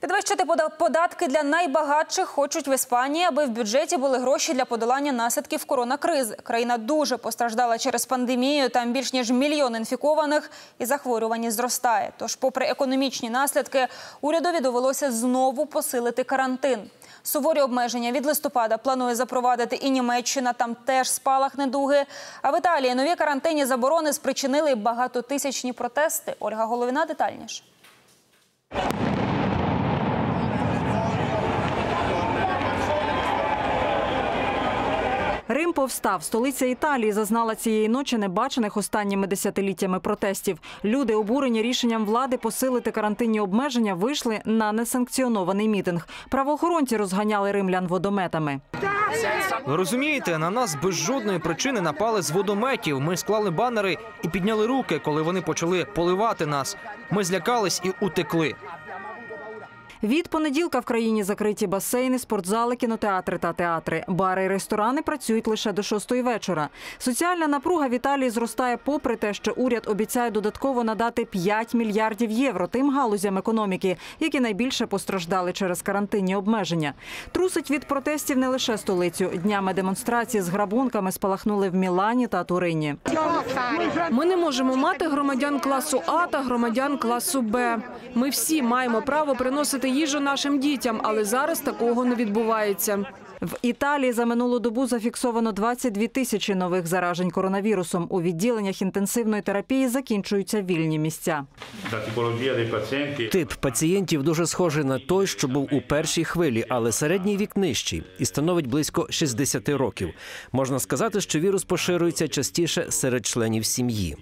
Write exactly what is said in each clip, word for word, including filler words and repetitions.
Підвищити податки для найбагатших хочуть в Іспанії, аби в бюджеті були гроші для подолання наслідків коронакризи. Країна дуже постраждала через пандемію, там більш ніж мільйон інфікованих і захворюваність зростає. Тож, попри економічні наслідки, урядові довелося знову посилити карантин. Суворі обмеження від листопада планує запровадити і Німеччина, там теж спалах недуги. А в Італії нові карантинні заборони спричинили багатотисячні протести. Ольга Головіна детальніше. Рим повстав. Столиця Італії зазнала цієї ночі небачених останніми десятиліттями протестів. Люди, обурені рішенням влади посилити карантинні обмеження, вийшли на несанкціонований мітинг. Правоохоронці розганяли римлян водометами. Ви розумієте, на нас без жодної причини напали з водометів. Ми склали банери і підняли руки, коли вони почали поливати нас. Ми злякались і утекли. Від понеділка в країні закриті басейни, спортзали, кінотеатри та театри. Бари і ресторани працюють лише до шостої вечора. Соціальна напруга в Італії зростає попри те, що уряд обіцяє додатково надати п'ять мільярдів євро тим галузям економіки, які найбільше постраждали через карантинні обмеження. Трусить від протестів не лише столицю. Днями демонстрації з грабунками спалахнули в Мілані та Турині. Ми не можемо мати громадян класу А та громадян класу Б. Ми всі маємо право приносити їжу нашим дітям, але зараз такого не відбувається. В Італії за минулу добу зафіксовано двадцять дві тисячі нових заражень коронавірусом. У відділеннях інтенсивної терапії закінчуються вільні місця. Тип пацієнтів дуже схожий на той, що був у першій хвилі, але середній вік нижчий і становить близько шістдесят років. Можна сказати, що вірус поширюється частіше серед членів сім'ї.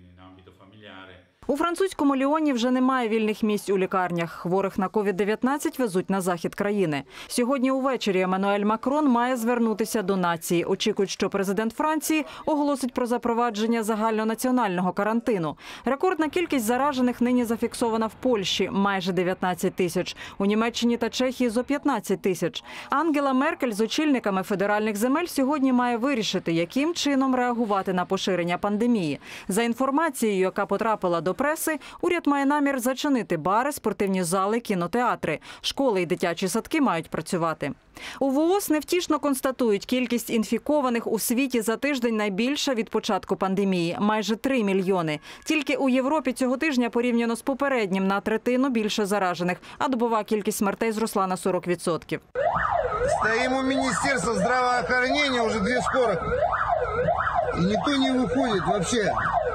У французькому Ліоні вже немає вільних місць у лікарнях. Хворих на ковід дев'ятнадцять везуть на захід країни. Сьогодні увечері Еммануель Макрон має звернутися до нації. Очікують, що президент Франції оголосить про запровадження загальнонаціонального карантину. Рекордна кількість заражених нині зафіксована в Польщі – майже дев'ятнадцять тисяч. У Німеччині та Чехії – зо п'ятнадцять тисяч. Ангела Меркель з очільниками федеральних земель сьогодні має вирішити, яким чином реагувати на поширення пандемії. За інформацією, яка потрапила до преси, уряд має намір зачинити бари, спортивні зали, кінотеатри. Школи і дитячі садки мають працювати. У ВООЗ невтішно констатують, кількість інфікованих у світі за тиждень найбільша від початку пандемії – майже три мільйони. Тільки у Європі цього тижня порівняно з попереднім на третину більше заражених, а добова кількість смертей зросла на сорок відсотків. Стоїмо у Міністерства здравоохранення вже дві скорих. І ніхто не виходить взагалі.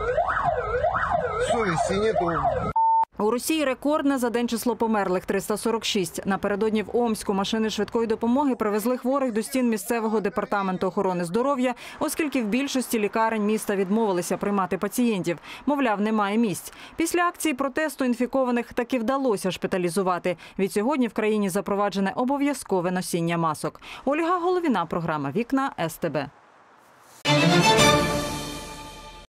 Совісті нету. У Росії рекордне за день число померлих – триста сорок шість. Напередодні в Омську машини швидкої допомоги привезли хворих до стін місцевого департаменту охорони здоров'я, оскільки в більшості лікарень міста відмовилися приймати пацієнтів. Мовляв, немає місць. Після акції протесту інфікованих таки вдалося шпиталізувати. Відсьогодні в країні запроваджене обов'язкове носіння масок. Ольга Головіна, програма «Вікна», ес те бе.